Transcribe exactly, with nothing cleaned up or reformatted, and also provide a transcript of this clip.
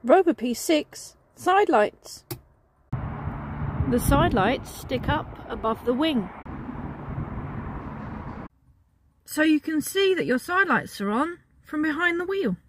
Rover P six side lights. The side lights stick up above the wing, so you can see that your side lights are on from behind the wheel.